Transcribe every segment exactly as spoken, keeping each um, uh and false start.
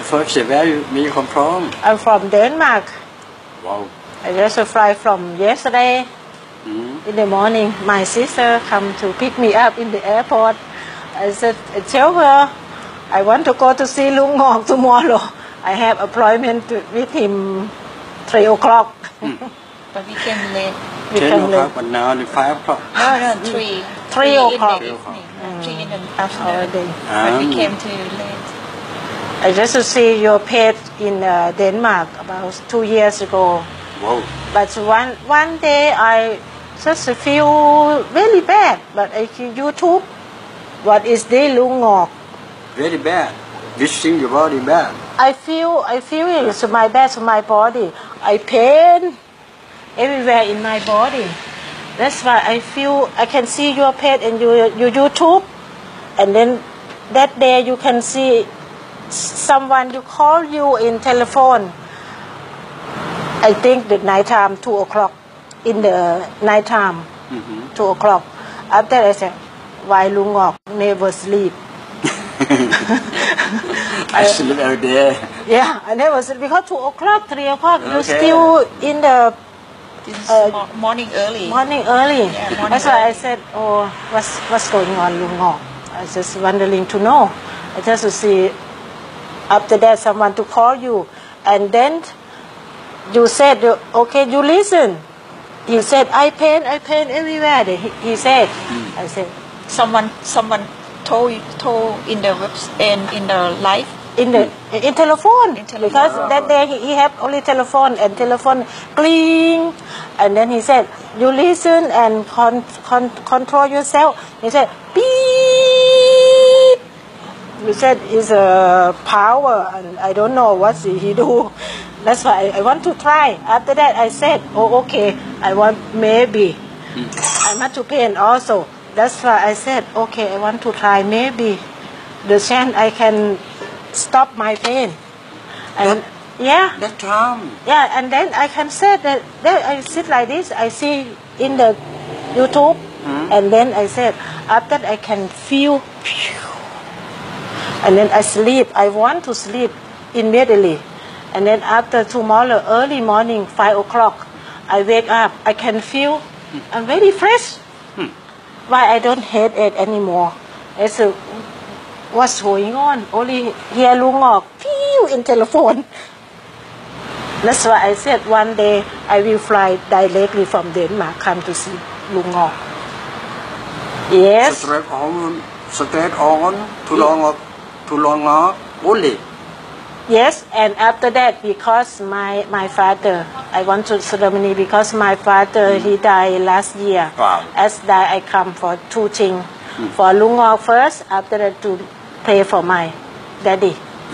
first say where you me come from? I'm from Denmark. Wow. I just fly from yesterday. Mm-hmm. In the morning, my sister come to pick me up in the airport. I said, I tell her, I want to go to see Lung Ngok tomorrow. I have appointment with him three o'clock. Mm. But we came late. We Ten came o'clock, late. but now it's five o'clock. No, no, three. Three o'clock. in the evening. Mm. Three in the afternoon. Already. But we Um, came too late. I just see your page in uh, Denmark about two years ago. Wow. But one one day I just feel really bad. But I see YouTube. What is the Lung Ngok? Very bad. This thing your body bad. I feel I feel it's my bad to my body. I pain everywhere in my body. That's why I feel I can see your page and your your YouTube, and then that day you can see someone you call you in telephone. I think the night time two o'clock in the night time Mm-hmm. two o'clock. After I said, why Lung Ngok never sleep? I sleep every day. Yeah, I never sleep because two o'clock, three o'clock, you Okay. still in the It's Uh, mo- morning early. morning early. Yeah, morning That's why I early. said, oh, what's what's going on, Lung Ngok? I was just wondering to know. I just to see after that someone to call you, and then you said, okay, you listen. You said, I pain, I pain everywhere. He, he said, I said, Someone, someone told told in the webs and in the live. in the in telephone, In telephone. because that day he, he had only telephone and telephone cling, and then he said you listen and con, con, control yourself. He said beep. You said it's a power and I don't know what he do. That's why I, I want to try. After that I said, oh okay, I want maybe I'm not to pain also. That's why I said okay, I want to try maybe the chance I can stop my pain, and yeah, That time. yeah, and then I can say that, that I sit like this. I see in the YouTube, Mm. and then I said after that I can feel, and then I sleep. I want to sleep immediately, and then after tomorrow early morning five o'clock, I wake up. I can feel I'm very fresh. Hmm. Why I don't hate it anymore? It's a what's going on? Only hear Lung Ngok pew in telephone. That's why I said one day I will fly directly from Denmark, come to see Lung Ngok. Yes, Straight on, straight on, too long, of- too long off, only. yes. And after that, because my my father, I want to ceremony because my father he died last year. Wow. As that I come for two things. For Lung Ngok first, after that to pray for my daddy.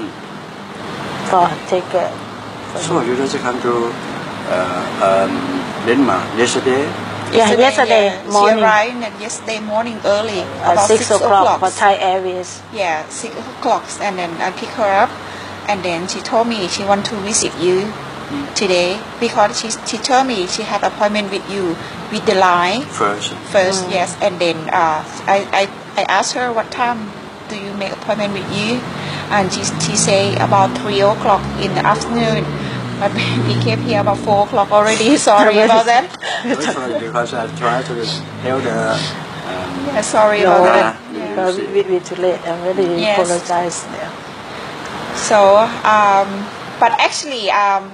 For take care. So you just come to uh, um, Denmark yesterday. Yeah, yesterday yeah. morning. She arrived and yesterday morning early, At about six, o'clock, for o'clock. Thai Airways. Yeah, six o'clock, and then I pick her up, and then she told me she want to visit you today because she she told me she had appointment with you with the line First. first, yes, and then uh, I, I I asked her what time do you make appointment with you, and she she say about three o'clock in the afternoon, but we came here about four o'clock already. Sorry about that. Sorry, because I try to tell the. Um, Yeah, sorry No, about that. because we, we too late. I really Yes. apologize there. So, um, but actually, um,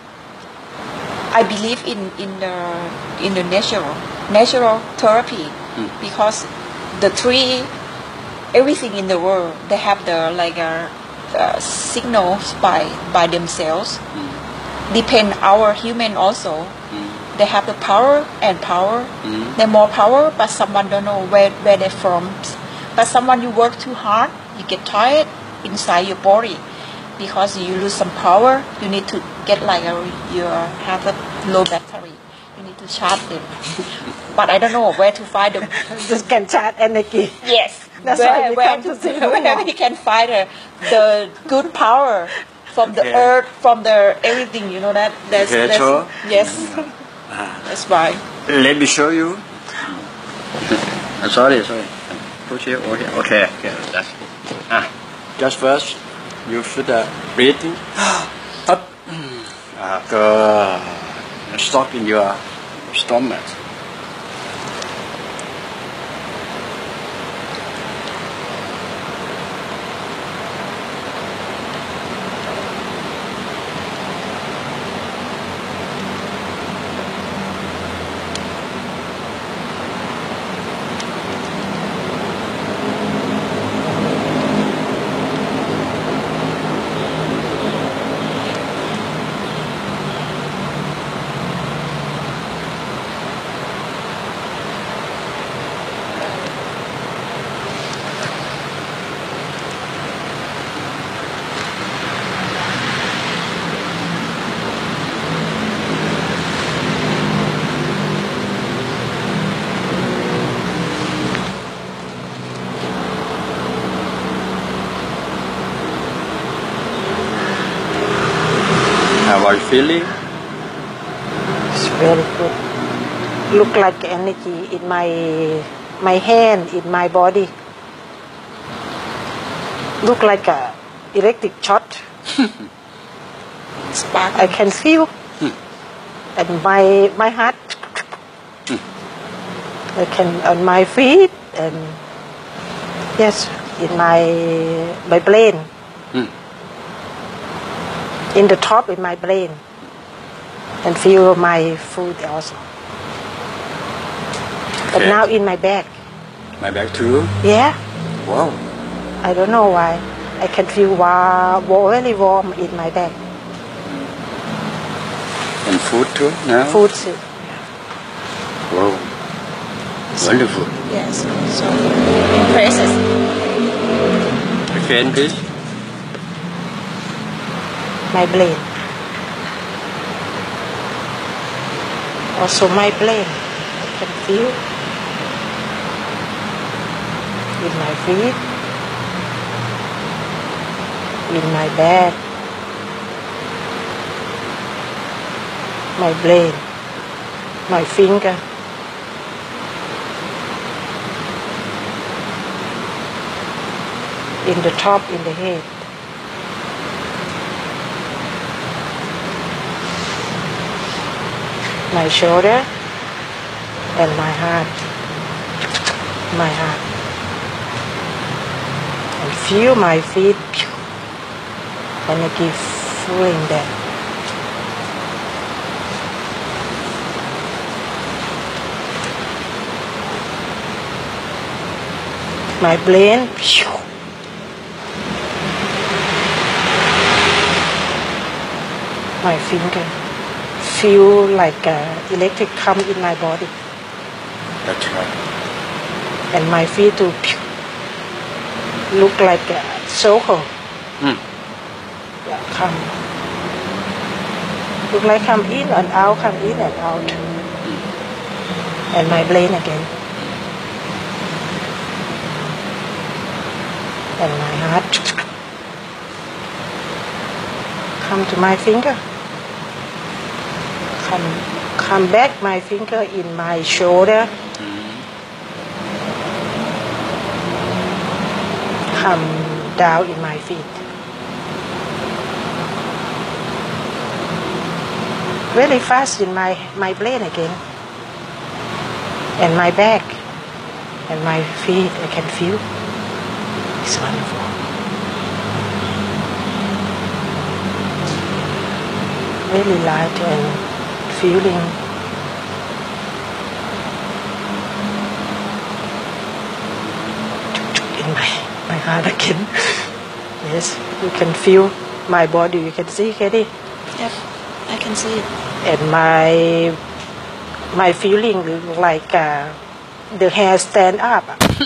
I believe in in the in the natural natural therapy Mm. because the tree, everything in the world, they have the like a, uh signals by by themselves. Depend our human also. mm, They have the power and power. mm, They're more power, but someone don't know where where they're from. But someone you work too hard, you get tired inside your body because you lose some power. You need to get like a you have a low battery. You need to charge them. But I don't know where to find them. Just can charge energy. Yes, That's where, why we where, come to see where Lung we can find the, the good power from the Okay. earth, from the everything. You know that. That's, Okay, that's sure. yes. Ah. That's why. Let me show you. Uh, sorry, sorry. Put here. Okay, okay, okay. That's. Ah, just first. you should uh, breathing up. Ah, good. Stop in your stomach. How are you feeling? It's very good. Look like energy in my my hand, in my body. Look like a electric shot. Spark. I can feel. And my my heart. I can on my feet and yes, in my my brain. In the top in my brain, and feel my food also. But Okay. now in my back. My back too? Yeah, Wow. I don't know why. I can feel wa- wa- very warm in my back. And food too now? Food too. Wow. Wonderful. Yes. So impressive. Again, please. My brain. Also my brain. I can feel in my feet, in my back, my brain, my finger. In the top, in the head. My shoulder and my heart. My heart. And feel my feet. Energy flowing there. My brain. My finger. Feel like uh, electric come in my body. That's right. And my feet to look like a circle. Mm. Yeah, come. Look like come in and out, come in and out. And my brain again. And my heart. Come to my finger. Come, come back my finger in my shoulder. Come down in my feet. Really fast in my, my brain again. And my back. And my feet, I can feel. It's wonderful. Really light and feeling. In my, my heart again. Yes, you can feel my body. You can see, Katie. Yep, I can see it. And my my feeling like uh, the hair stand up.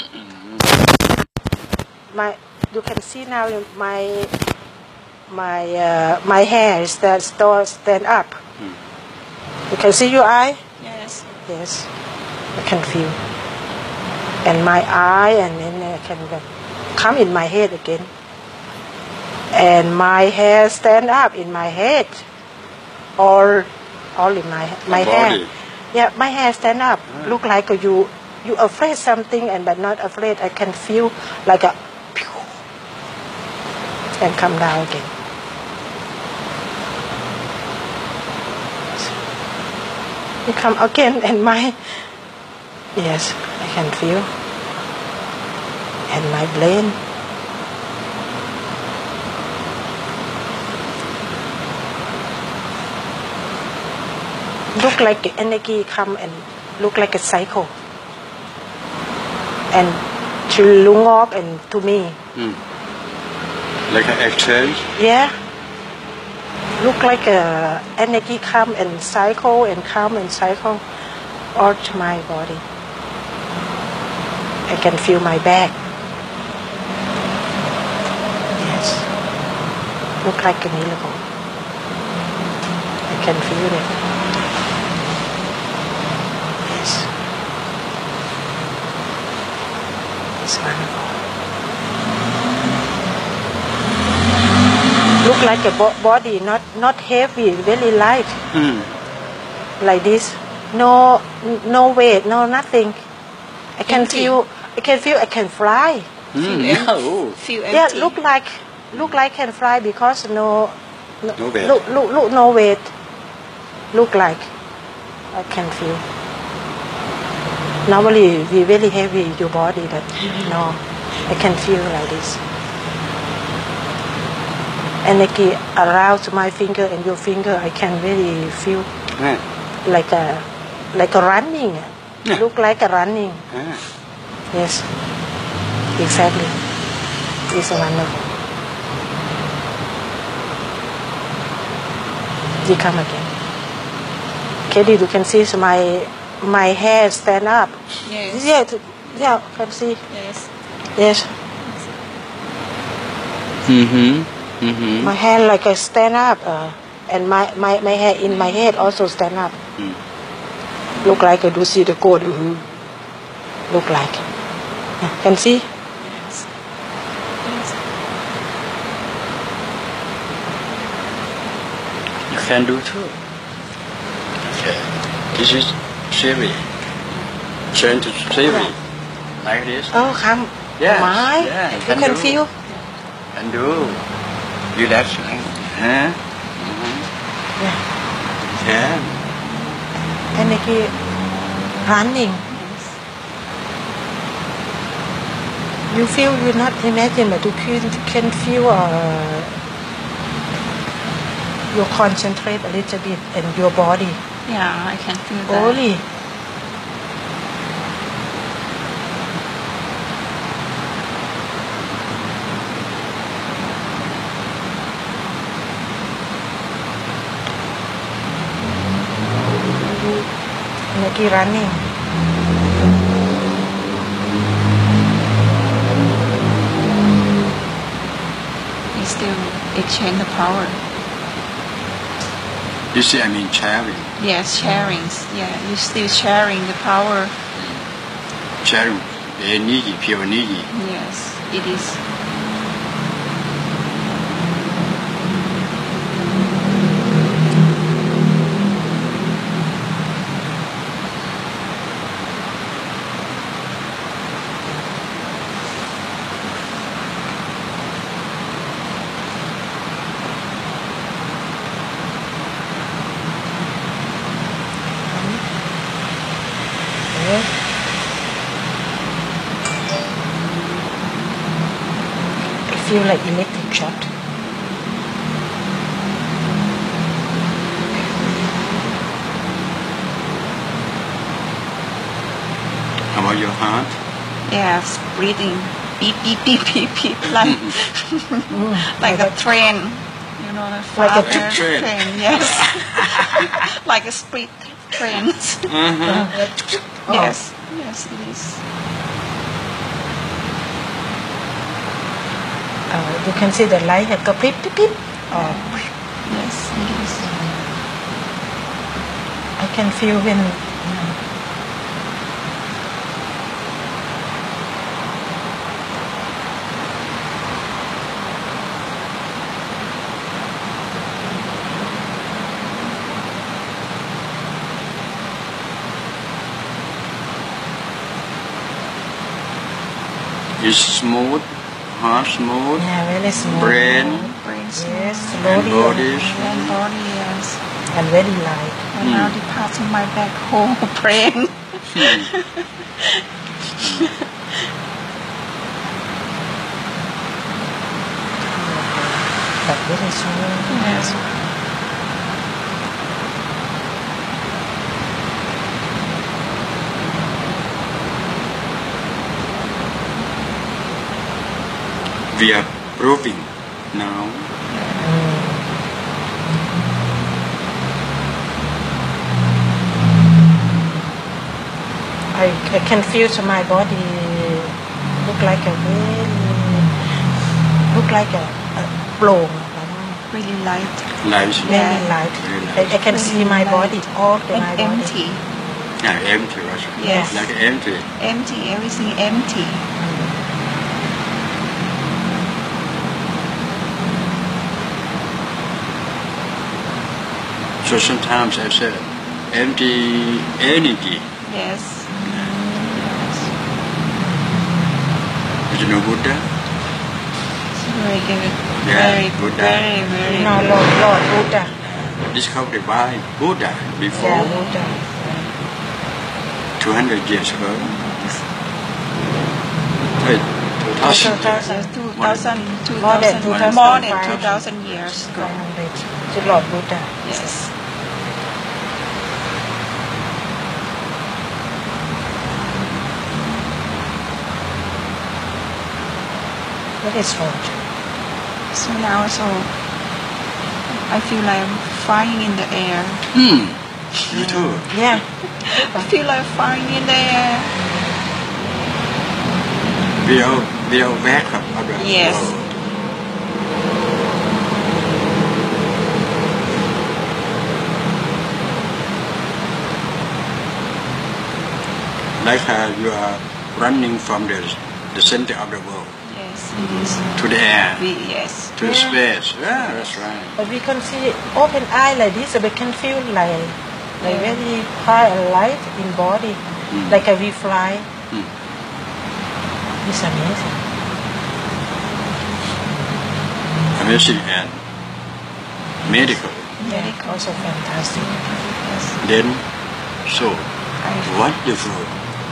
My you can see now my my uh, my hair is that stand stand up. You can see your eye. Yes. Yes, I can feel. And my eye, and then I can come in my head again. And my hair stand up in my head. All, all in my my Your hair. body. Yeah, my hair stand up. Look like you you afraid something, and but not afraid. I can feel like a and come down again. You come again and my, yes, I can feel, and my brain. Look like the energy come and look like a cycle, and to Lung off and to me. Mm. Like an exchange? Yeah. Look like a energy come and cycle and come and cycle all to my body. I can feel my back. Yes. Look like a miracle. I can feel it. Yes. It's wonderful. Look like a bo- body, not not heavy, very light. Mm. Like this. No, no weight, no nothing. I can Empty. feel. I can feel. I can fly. Mm. Feel No. Feel Yeah, empty. look like look like can fly because no. No, No weight. Look, look, look, no weight. Look like I can feel. Normally, we very heavy your body, but no, I can feel like this. Energy around my finger and your finger, I can really feel Yeah. like a like a running. Yeah. Look like a running. Yeah. Yes, exactly. It's wonderful. You come again. Katie, you can see my my hair stand up. Yes. Yeah, t- yeah, can see. Yes. Yes, Mm-hmm. Mm-hmm. my hair like a stand up, uh, and my, my, my hair in my head also stand up. Mm. Look like I do see the code. Mm-hmm. Look like. Yeah, can see? Yes. Yes. You can do too. Okay. This is theory. Change to theory. Like this. Oh, come. Yes, My, yeah, you can can do. feel. Can do. Relax. Huh? Yeah. Can. Energy running. You feel you not imagine, but you can, can feel. Uh, you concentrate a little bit in your body. Yeah, I can feel that. Only. Energy running. We still exchange the power. You see, I mean sharing. Yes, sharing. Yeah, you still sharing the power. Sharing. They need it, people need it. Yes, it is. I feel like electric shock. How about your heart? Yes, breathing. Beep, beep, beep, beep, beep. Like, like a train. You know, the Like a fast train. Yes. Like a speed train. Mm-hmm. Yes. Yes, it is. Uh, you can see the light have go beep, beep, beep. Oh, Yes, it is. I can feel when It's smooth. heart smooth, Yeah, very smooth. brain, Brains. Yes, and slowly. bodies. And body, yes. And very light. And now the parts of my back whole brain. But very smooth. Yes. We are proving now. I, I can feel to my body look like a really look like a, a blown, Really light. Life is very Yeah. light. Very I, light. I can see my body all the And my body. empty. yeah, empty, right? Yes. Like empty. Empty. Everything empty. So sometimes I said, empty energy. Yes. You know Buddha? Very good. Yeah, very, Buddha. very, very No, good. Lord, Lord Buddha. Discovered by Buddha before Yeah, Buddha. two hundred years ago. Wait, two thousand. two thousand. Yes, two thousand, two More than thousand, two thousand more than five. two thousand years ago. five hundred. To Lord Buddha. Yes. What is wrong? So now, so I feel like I'm flying in the air. Hmm. You too. Yeah. I feel like flying in the air. We are we are welcome of the Yes. world. Like uh, you are running from the the center of the world Yes, it is. to the air, We, yes. to the Yeah. space. Yeah, that's right. But we can see open eye like this, so we can feel like like Yeah. very high and light in body, Mm. like a we fly. Mm. It's amazing. Amazing and medical. Medical. Also fantastic. Yes. Then so I, wonderful.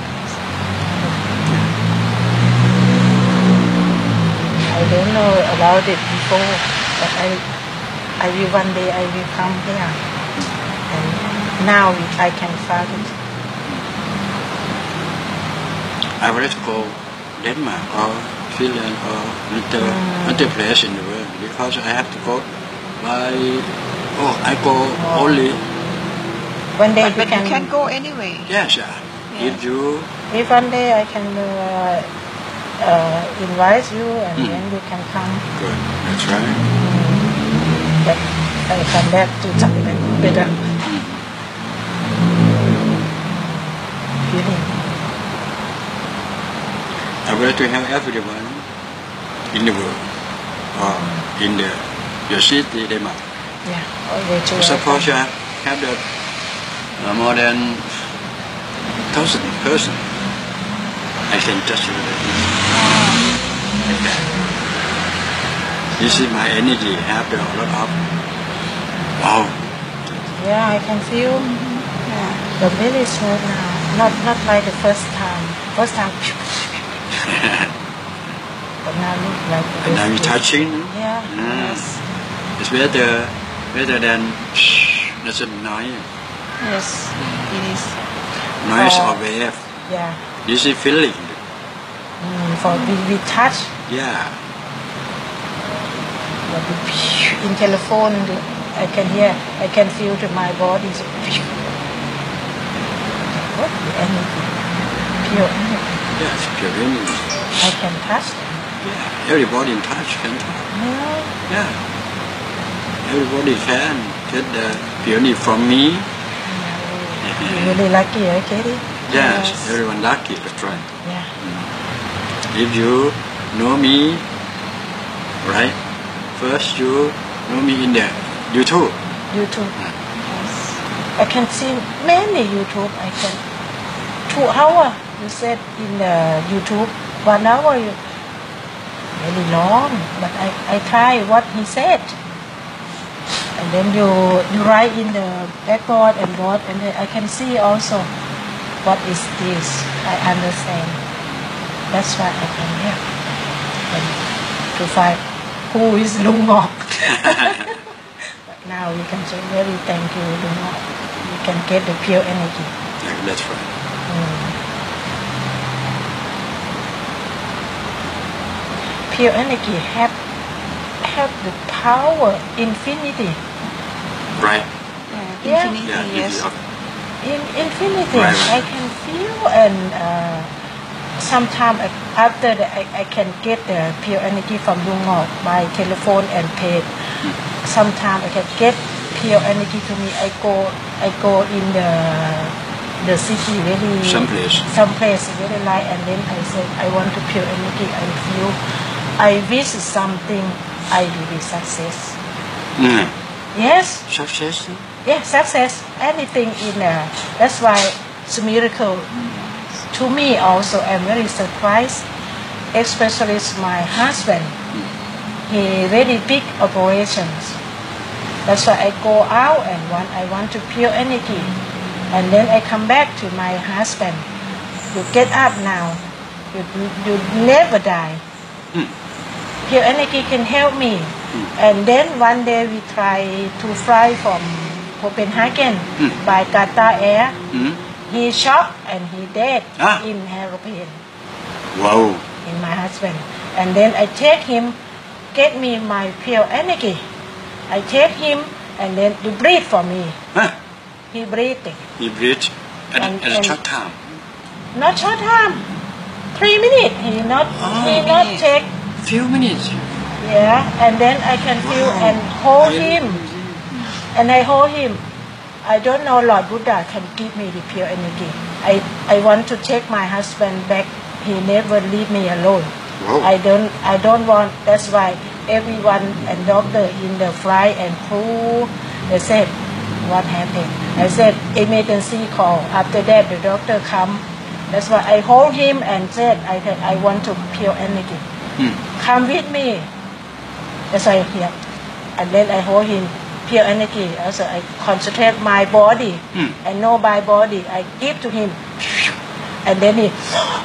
I don't know about it before, but I, I will one day I will come here, and now I can find it. I would like to go Denmark or Finland or another, another place in the world because I have to go by. Oh, I go only. One day but, you but can. you can go anyway. Yes, yeah. Yeah. If you If one day I can uh, uh, invite you, and Mm. then you can come. good, that's right. But I come back to Thailand better feeling. I would like to have everyone in the world or in the your city Denmark. Yeah, always to Suppose you have, have the uh, more than thousand person. I can touch you like this. Like that. You see my energy have the, a lot of wow. Yeah, I can feel. Yeah. But really slow now. Not not like the first time. First time. But now look like And now you this. touching. Yeah. Mm. Yes. It's better better than that's a noise. Yes. It is. Noise Oh. or wave. Yeah. You see feeling. Mm, for we, we touch. Yeah. But we, in telephone, I can hear. I can feel to my body. So, what the energy? Pure energy. Yes, pure energy. I can touch. Yeah. Everybody in touch can touch. Yeah. Yeah. Everybody can get the pure energy from me. You're really lucky, eh, Katie? Yes, Yes. everyone lucky, that's right. Yeah. If you know me, right? First you know me in the YouTube. YouTube. Yes. I can see many YouTube. I can two hour. You said in the YouTube one hour. You very long, but I, I try what he said. And then you you write in the blackboard and board, and then I can see also what is this. I understand. That's why I can help and to find who is Lung Ngok. But now we can say very thank you, Lung Ngok. We can get the pure energy. Yeah, that's right. Mm. Pure energy have have the power, infinity. Right. Yeah, Yeah. infinity, Yeah, yes. you- In infinity, Right, right. I can feel, and uh, sometimes after that I, I can get the pure energy from Lung Ngok by telephone and pay. Sometimes I can get pure energy to me. I go I go in the the city very Someplace. someplace very light, and then I say I want to pure energy. I feel I wish something, I will be success. Mm. Yes. Success. Yeah, success, anything in there. That's why it's a miracle. To me also, I'm very surprised, especially my husband. He very big operations. That's why I go out and want, I want to pure energy. And then I come back to my husband. You get up now. You, you never die. Mm. Pure energy can help me. And then one day we try to fly from Copenhagen Mm. by Qatar Air. Mm. He shocked and he dead Ah. in aeroplane. Wow. In my husband. And then I take him, get me my pure energy. I take him and then you breathe for me. Huh? He breathing. You breathe at, And- at a and- short time. Not short time. Three minutes. He not Oh, he not minutes. take. Few minutes. Yeah. And then I can feel Wow. and hold I- him. And I hold him. I don't know Lord Buddha can give me the pure energy. I, I want to take my husband back. He never leave me alone. Wow. I don't I don't want. That's why everyone and doctor in the flight and crew, they said, what happened? I said emergency call. After that the doctor come. That's why I hold him and said I said I want to pure energy. Mm. Come with me. That's why here. And then I hold him pure energy. Also I concentrate my body. Mm. I know my body. I give to him. And then he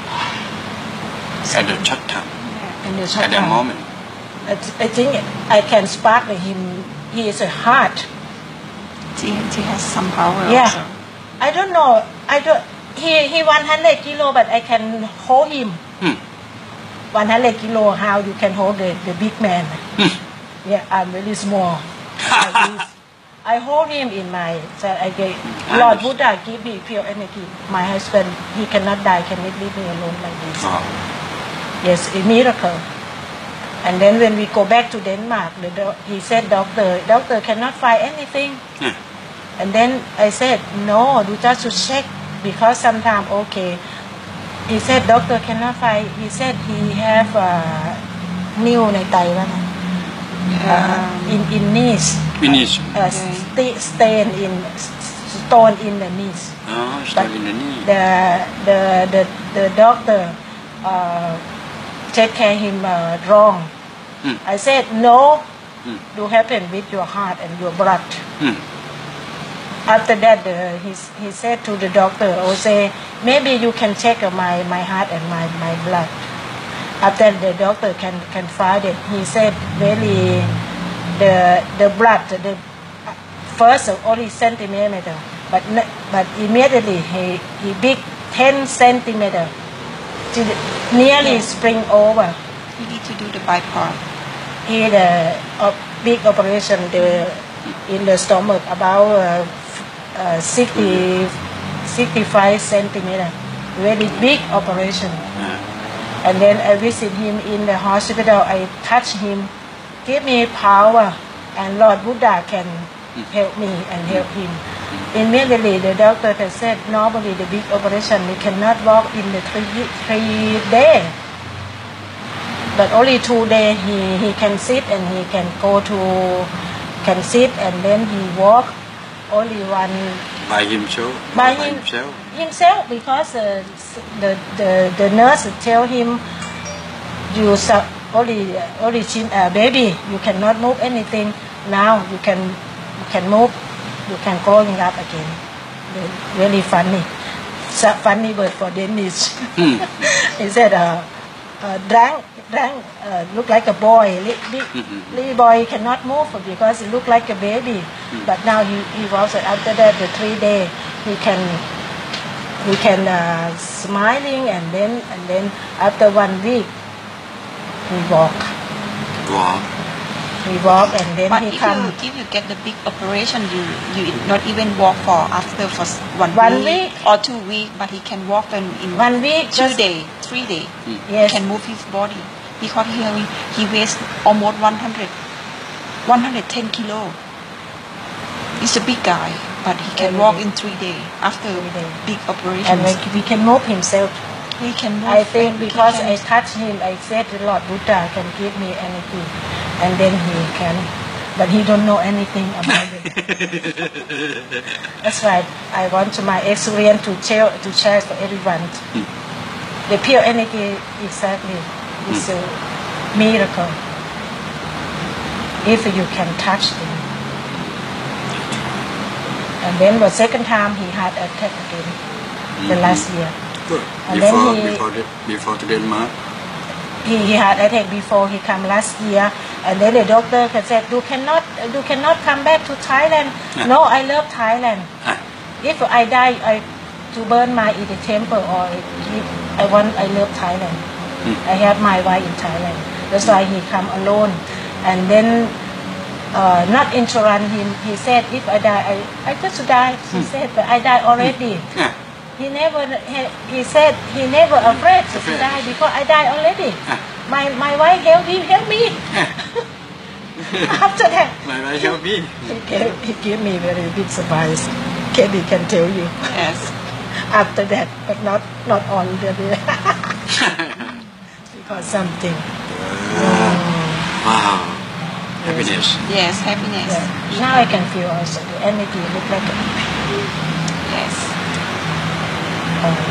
At a short time. in the At short that time. moment. I, I think I can spark him. He is a heart. She, she has some power Yeah. also. I don't know. I don't. He he one hundred kilo, but I can hold him. Hmm. one hundred kilo. How you can hold the, the big man? Hmm. Yeah, I'm very small. Like this. I hold him in my. So I get, I Lord understand. Buddha give me pure energy. My husband, he cannot die. Cannot leave me alone like this. Oh. Yes, a miracle. And then when we go back to Denmark, the doc- he said, doctor, doctor cannot find anything. Yeah. And then I said, no, you just to check because sometimes, okay. He said, doctor cannot find. He said he have uh, นิ้วในไตว่าไง uh, in in knees, Finish. uh, st- stain in stone in the knees. Oh, stuck in the knee. The the the the doctor uh, take care him uh, wrong. Mm. I said no. Mm. Do happen with your heart and your blood. Mm. After that, the, he he said to the doctor, "Oh, say maybe you can check uh, my my heart and my my blood." After the doctor can can find it, he said really the the blood the first only centimeter, but ne- but immediately he he big ten centimeter, to the, nearly spring over. You need to do the bypass. He had a, a big operation the, in the stomach about uh, uh, sixty, sixty-five centimeter, very big operation. Yeah. And then I visit him in the hospital. I touch him, give me power, and Lord Buddha can help me and help him. Immediately the doctor has said normally the big operation he cannot walk in the three three days. But only two days he, he can sit and he can go to can sit and then he walk only one By himself. by By him, himself. himself because uh, the, the the nurse tell him you su- only only chin, uh, baby, you cannot move anything. Now you can you can move, you can growing up again. Really funny, so funny word for Danish. Hmm. He said, uh, uh, "Drang, drang, uh, look like a boy. Li, li, little boy cannot move because he look like a baby. But now he he was after that the three day he can." He can uh, smiling and then and then after one week he walk. Wow. He walk and then But he if come. you if you get the big operation, you you not even walk for after for s- one, One week, week. or two weeks, but he can walk in, in One week, two just- day, three day. Yes. He can move his body because he he weighs almost one hundred, one hundred ten kilo. He's a big guy, but he can Every walk day. in three day after Three day. big And operations. when he can move himself. He can move. I think and he because can- I touch him, I said the Lord Buddha can give me energy, and then he can, but he don't know anything about it. That's why I want to my experience to share to share for everyone. The pure energy exactly is a miracle if you can touch them. And then the second time he had attack again, the last year. Good. And then Before he- before the, before to Denmark. He, he had attack before he come last year, and then the doctor said, "You cannot, you cannot come back to Thailand." Ah. No, I love Thailand. Ah. If I die, I to burn my in the temple or if I want, I love Thailand. I have my wife in Thailand. That's why he come alone, and then. Uh, not insurance him. He said, if I die, I, I just die. He said, but I die already. Ah. He never. He, he said he never afraid to Afraid. die because I die already. Ah. My my wife help him, help me. After that, My wife help me. he gave, he gave me very big surprise. Kenny can tell you. Yes. After that, but not not all the way. Because something. Wow. Happiness. Yes, happiness. Yeah. Now I can feel also the energy look like a, Yes. uh,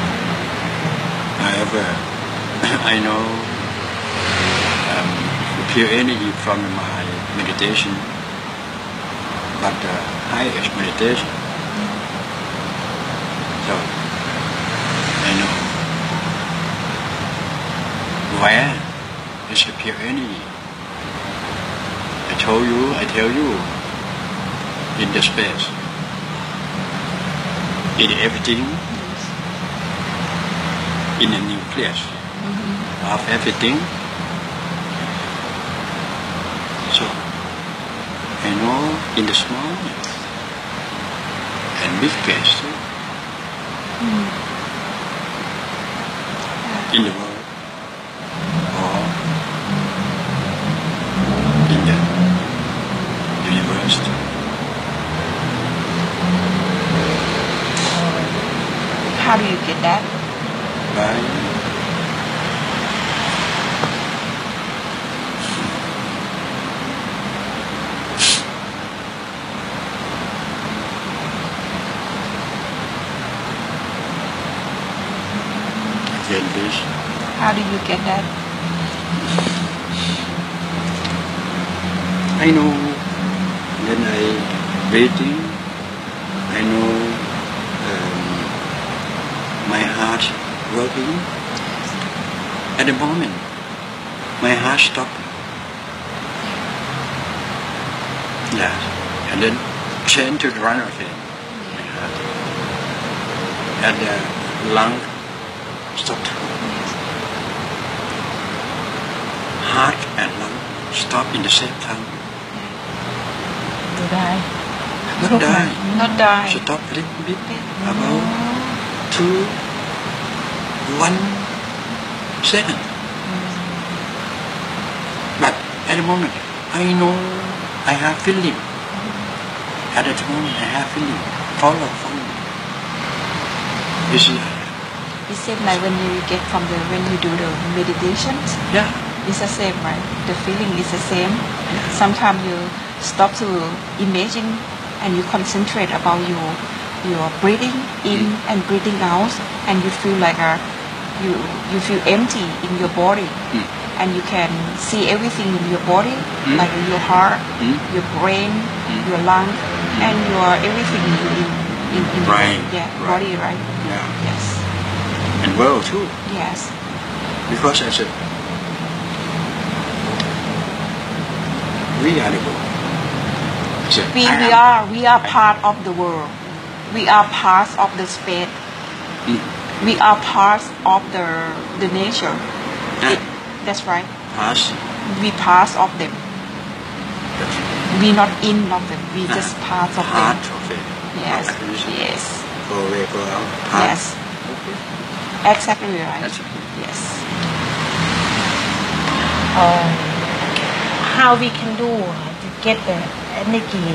I have a, I know um, pure energy from my meditation, but uh, highest meditation. So I know where is the pure energy. I told you, I tell you, in the space, in everything, in the nucleus of everything. So, I know in the small and big place too. In the world, or in the universe. How do you get that? By again this. How do you get that? I know when I breathing, I know um, my heart working. At the moment, my heart stop. Yes, and then change to run again. My heart. And the lung stop. Heart and lung stop in the same time. to die. Not die. Not die. Stop a little bit. About two, one second. But at the moment, I know I have feeling. At the moment, I have feeling. Follow, follow. You see? It's same like when you get from the when you do the meditations. Yeah. It's the same, right? The feeling is the same. Sometimes you stop to imagine and you concentrate about your your breathing in and breathing out, and you feel like a you you feel empty in your body. Mm. and you can see everything in your body, Mm. like your heart, Mm. your brain, Mm. your lung, and your everything in in, in, in Right, your yeah, right. body, right? Yeah. Yes, And world too. yes. Because I said, we are the world. I said, We, I we am- are we are I- part of the world. We are part of the space. Mm. We are part of the the nature. Yeah. It- that's right. Us. We part of them. That's We not in of them. We Uh-huh. just part of part them. of it. Yes. Not acquisition. Yes. Go away, go out. Part. Yes. Okay. Exactly right. That's okay. Yes. uh, how we can do to get the energy.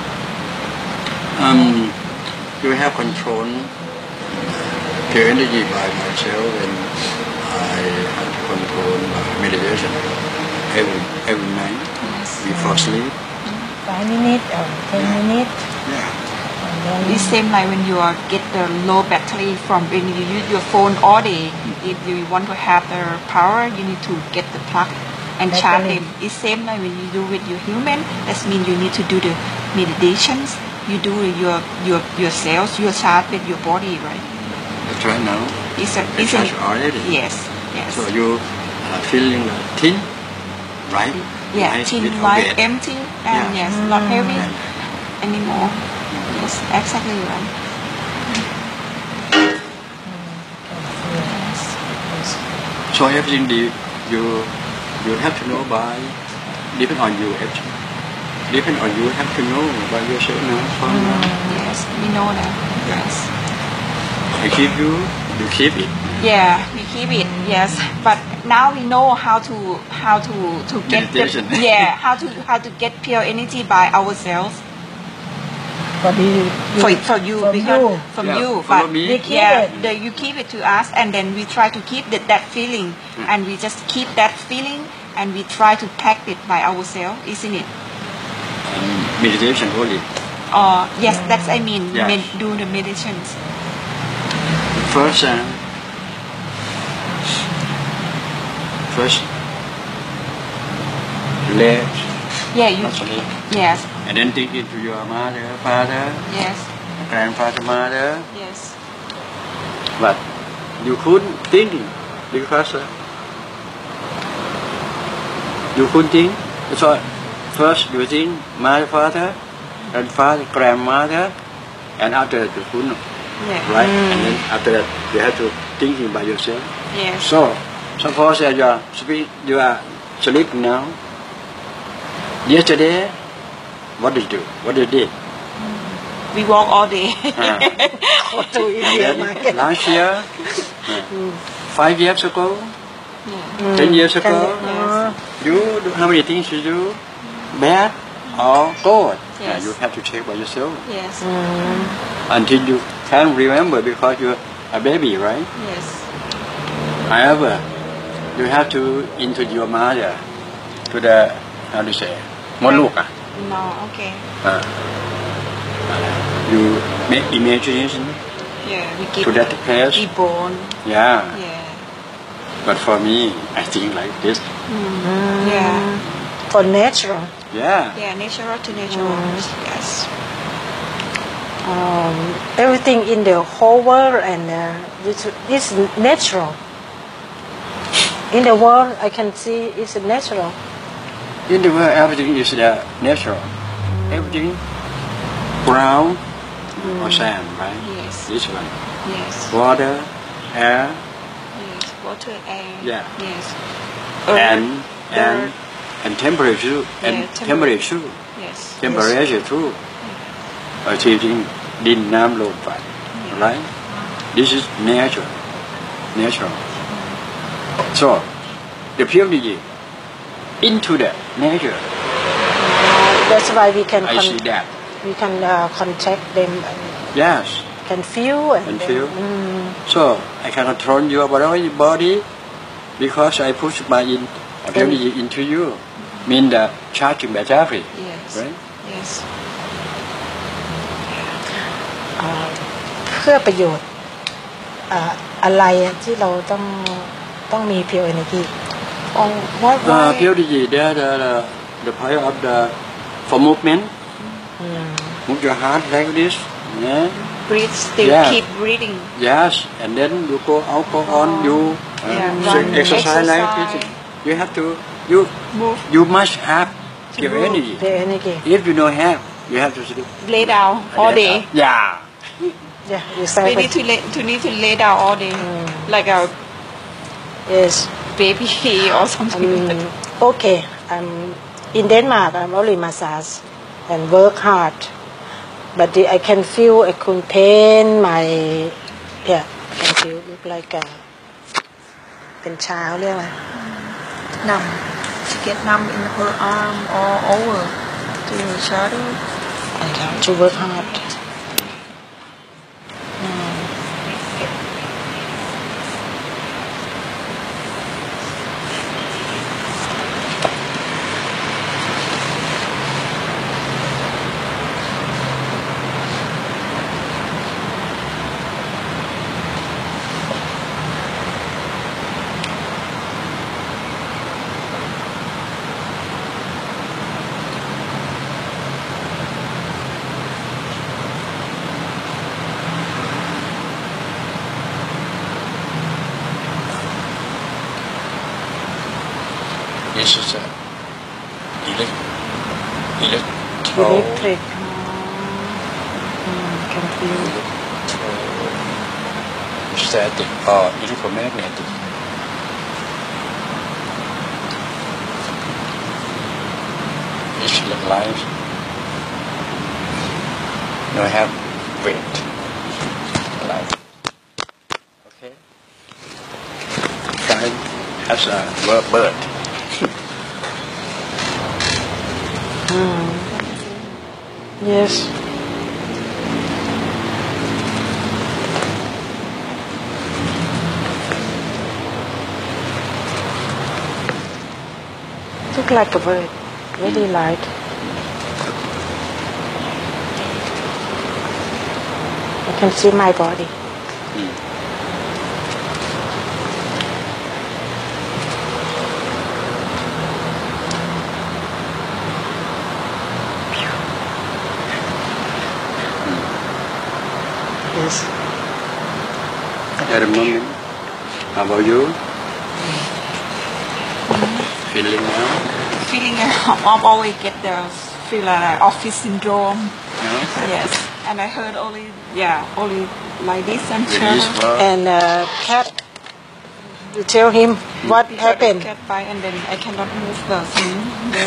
Um, you have control pure energy by myself, and I have control by meditation every every night Yes. before sleep. Five minutes or ten Yeah. minutes. Yeah. And then It's same like when you are get the low battery from when you use your phone all day. If you want to have the power, you need to get the plug and charge Battery. them. It's same like when you do with your human. That means you need to do the meditations. You do your your your cells, your charge with your body, right? That's right now. It's a I it's charge a, already. yes, yes. So you are feeling thin, right? Yeah, Light thin, without light, weight. empty, and Yeah. yes, not heavy And anymore. Yes, exactly right. Yes. so everything the, you you have to know by depend on you actually. Depend on you have to know by yourself now. From now. Yes, we know that. Yes. I keep you, you keep it. Yeah, we keep it. Yes, but now we know how to how to to get the, Meditation. yeah how to how to get pure energy by ourselves. for the For for you from because you. from Yeah, you, follow but me. We keep yeah, it. the, you keep it to us, and then we try to keep that that feeling, Mm. and we just keep that feeling, and we try to practice by ourselves, isn't it? Um, meditation only. Or yes, that's I mean Yes. med, do the meditations. First, uh, first, let Yeah, you. not sleep. Yes, And then think into your mother, father, yes, grandfather, mother. yes. But you couldn't think because uh, you couldn't think. So first you think mother, father, grandfather, grandmother, and after that you couldn't, Yeah. right? And then after that you have to thinking by yourself. Yes. So suppose that you are sleep, you are sleeping now. Yesterday, what did you do? What did you did? We walk all day. Ah. to India Then market. last year, uh, five years ago, Yeah. ten years ago, Uh, you do how many things you do, bad or good? Yes. Uh, you have to check by yourself Yes. until you can remember because you're a baby, right? Yes. However, you have to into your mother to the how to say มดลูกอ่ะ No. Okay. Uh, you make imagination Yeah. We give. to that place. We born. Yeah. Yeah. But for me, I think like this. Yeah. for natural. Yeah. Yeah. Natural to natural. Yes. Um, everything in the whole world and uh, this is natural. In the world, I can see it's natural. In the world, everything is uh, natural. Everything, ground or sand, right? Yes. This one, Yes. water, air, Yes. Water, air. Yeah. Yes. and and Earth. and temperature and Yeah, temperature. temperature, Yes. temperature too. เอ่อที่จริงดินน้ำลมไฟ right? This is nature, natural. So the purity into the nature. That's why we can I con- see that. we can uh, contact them and Yes. can feel and Can then- feel. Mm, So I can control your body body because I push my in, energy into you. Mean the charging battery, Yes. right? Yes. อ่าเพื่อประโยชน์อ่าอะไรที่เราต้องต้องมี pure energy Oh, what? Uh, Why? purely the, the the the power of the for movement. Move your heart like this. Yeah. Breathe. Still Yeah. keep breathing. Yes, and then you go out, go on. You uh, Yeah, so run, exercise like exercise. this. You have to. You Move. you must have your move. energy. The energy. If you don't have, you have to sleep. Lay down all day. Yeah. Yeah, We exactly. need to lay, to need to lay down all day, like a Yes. baby or something. like that. Um, okay. I'm in Denmark. I'm only massage and work hard, but the, I can feel I can pain my yeah. I can feel look like a เป็นชาเรียกว่า Numb. She get numb in her arm or over to her shoulder. I have to work hard. This is a elect, electro, Electric. Mm, can feel. static or electromagnetic. It's life. No have weight. Life. Okay. Time has a bir- bird. Yes. Look like a bird. Very light. I can see my body. Yes. At the moment, how about you? Feeling now? Feeling I always get the feel like office syndrome. No? Yes, and I heard only yeah only like this and Release turn. well. And uh, cat, you tell him what Because happened. I get by and then I cannot move the thing. The,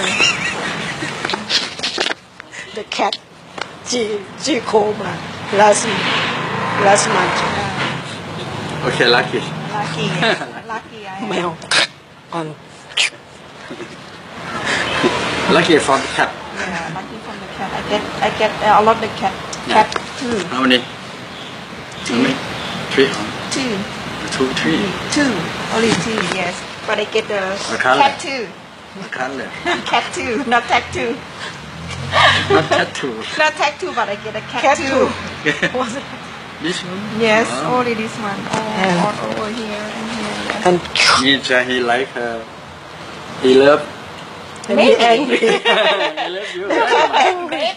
The cat, she she called me last last month. Okay, lucky. lucky, yes. lucky I am. แมว on Lucky for the cat. Yeah, lucky from the cat. I get I get uh, a lot of the cat. Cat too. How many? How many? Three. Two. Two, three. Two. Only two. Yes. But I get the A color. cat too. Color. Cat too. Not tattoo. Not tattoo. Not tattoo, but I get a cat, cat too. too. Was it? This one? Yes, Wow. only this one. All, Yeah. all over here and here. Yes. And Means uh, he like her. He love. and he angry. He love you. Very much.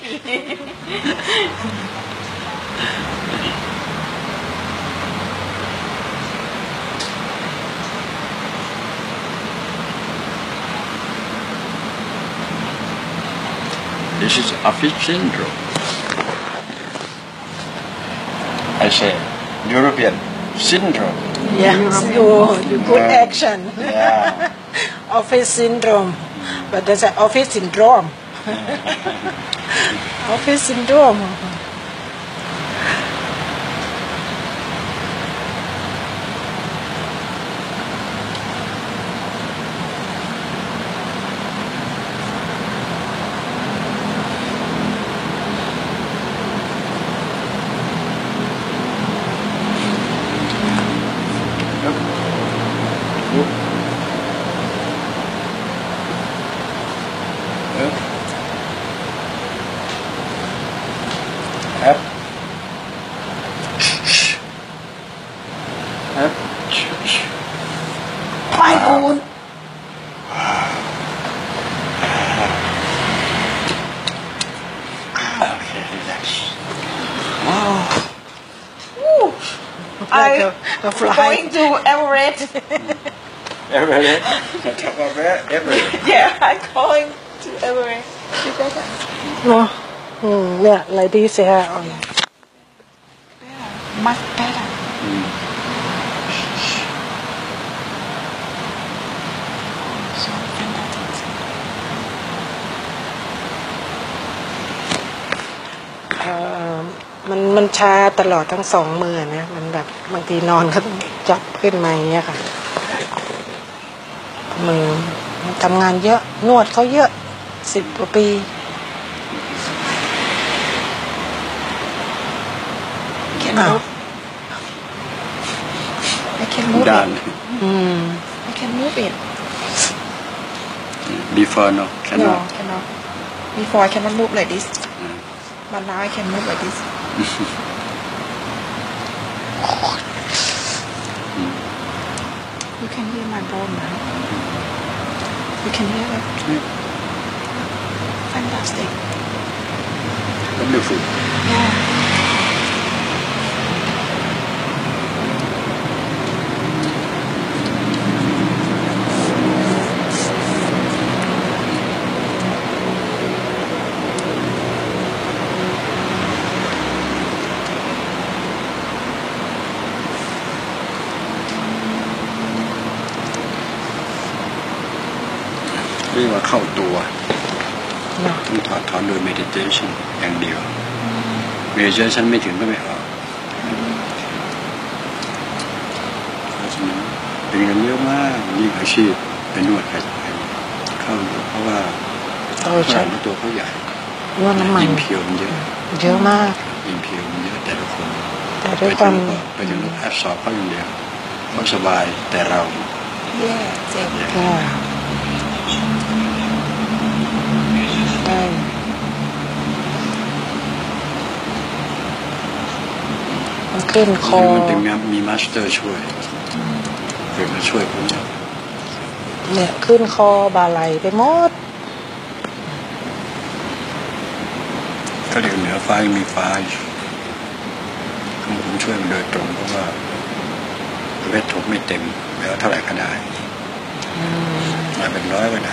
This is office syndrome. I say European syndrome. Yeah, you, you good Yeah. action. Yeah. Office syndrome, but there's an office syndrome. Office syndrome. like I a, a fly. going to Everett. Everett. Talk about Everett. Yeah, I'm going to Everett. You got that? เนาะอืมเนี่ยอะไรดีเสียอ่อน Much better. Mm. So fantastic. เอ่อมันมันชาตลอดทั้งสองมือนะมันแบบบางทีนอนก็ต้องจับขึ้นมาอย่างเงี้ยค่ะมือมันทำงานเยอะนวดเขาเยอะสิบกว่าปี Can อ้าว move. I can move Done. it. อืม I can move it. Before no, No, cannot. cannot. Before I cannot move like this, Mm. but now I can move like this. You can hear my bone now. You can hear it. Yeah. Fantastic. Wonderful. Yeah. เรียกว่าเข้าตัวเนาะต้องถอดถอนโดย meditation อย่างเดียว meditation ไม่ถึงก็ไม่ออกเพราะฉะนั้นเป็นกันเยอะมากยิ่งอาชีพเป็นนวดใครเข้าอยู่เพราะว่าโตฝใช่รั่งตัวเขาใหญ่นวดน้ำมันยิมเพียวมันเยอะเยอะมากยิมเพียวมันเยอะแต่ละคนแต่ด้วยความไปถึงลูกแอบสอบเขาอย่างเดียวเขาสบายแต่เรา Yeah, same. ค่ะใช่มันขึ้นคอมันถึงมีมาสเตอร์ช่วยเพื่อมาช่วยผมเนี่ยขึ้นคอบาไหลไปหมดก็เรียกเหนือฟ้ายังมีฟ้าอยู่ของผมช่วยมันโดยตรงเพราะว่าเวททุกไม่เต็มแล้วเท่าไหร่ก็ได้มาเป็นร้อยก็ได้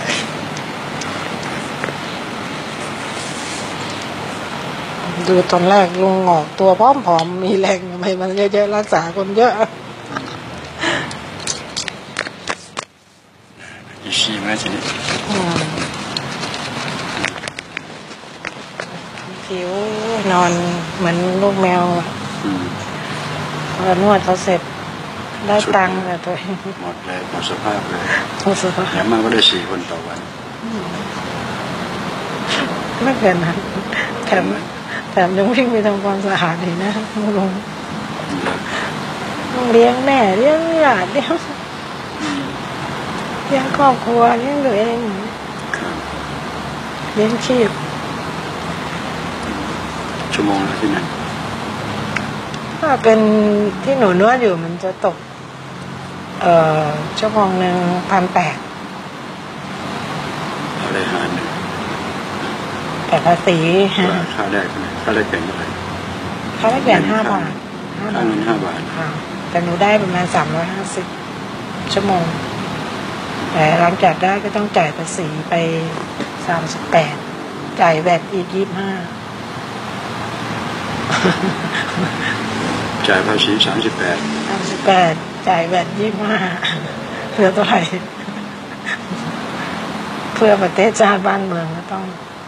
ดูตอนแรกลุงหงอกตัวผอมๆมีแรงทำไมมันเยอะๆรักษาคนเยอะอีชีไหมทีนี้อืมผิวนอนเหมือนลูกแมวอะอืมพอนวดเขาเสร็จได้ตังค์แต่ตัวเองหมดเลยหมดสภาพเลยรู้สึกว่าอย่างมากก็ได้สี่คนต่อวันไม่เกินนั้นแถมแถมยังวิ่งไปทำความสะอาดอีกนะลุงต้องเลี้ยงแม่เลี้ยงญาติเลี้ยงเลี้ยงครอบครัวเลี้ยงตัวเองครับเลี้ยงชีพชั่วโมงละที่นั่นถ้าเป็นที่หนูนวดอยู่มันจะตก เอ่อชั่วโมงหนึ่งพันแปดเอาได้หารหนึ่งแต่ภาษีค่าได้เท่าไหร่ค่าได้เปลี่ยนเท่าไหร่เขาได้เปลี่ยนห้าบาทค่าเงินห้าบาทค่ะแต่หนูได้ประมาณสามร้อยห้าสิบชั่วโมง แต่หลังจากได้ก็ต้องจ่ายภาษีไปสามสิบแปดจ่ายแวดอีกยี่สิบห้าจ่ายภาษีสามสิบแปดสามสิบแปดจ่ายแวดยี่สิบห้าเหลือเท่าไหร่เพื่อประเทศชาติบ้านเมืองก็ต้อง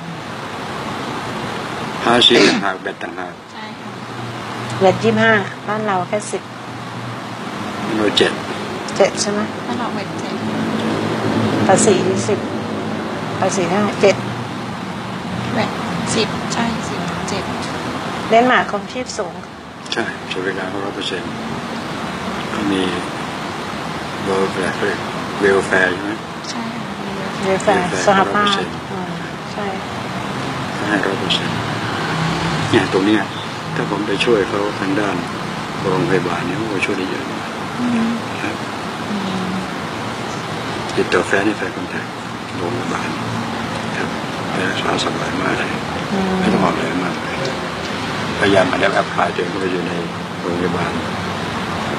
ภาษีต่างหากแบตต่างหากใช่ค่ะแวดยี่สิบห้าบ้านเราแค่สิบโนเจ็ดเจ็ดใช่ไหมถ้าเราเวทเจ็ดภาษีสิบภาษีเท่าไหร่เจ็ดเวทสิบใช่สิบเจ็ดเดนมาร์กคงชีพสูงใช่สวัสดิการเขาร้อยเปอร์เซ็นต์ก็มีเบอร์อะไรเรียกเวลแฟร์ใช่ไหมใช่ค่ะเวลแฟร์สหภาพอ่าใช่เขาให้ร้อยเปอร์เซ็นต์เนี่ยตรงเนี้ยถ้าผมไปช่วยเขาทางด้านโรงพยาบาลเนี่ยเขาช่วยได้เยอะมากอืมครับติดต่อแฟนในแฟนคอนแทคโรงพยาบาลครับไปรักษาสบายมากเลยไม่ต้องออกเลยมากเลยพยายามมาได้แอปพลายตัวเองก็ไปอยู่ในโรงพยาบาล